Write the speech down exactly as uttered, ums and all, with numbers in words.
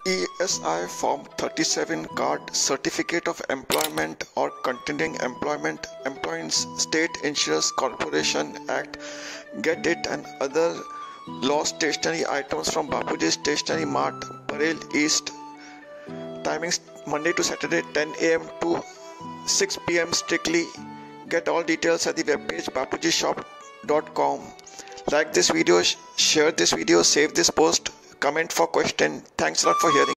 E S I Form thirty-seven card, Certificate of Employment or Continuing Employment, Employees State Insurance Corporation Act, Get It and other law stationery items from Bapuji Stationery Mart, Parel East. Timings Monday to Saturday ten a m to six p m strictly. Get all details at the webpage bapuji shop dot com. Like this video, share this video, save this post, comment for question. Thanks a lot for hearing.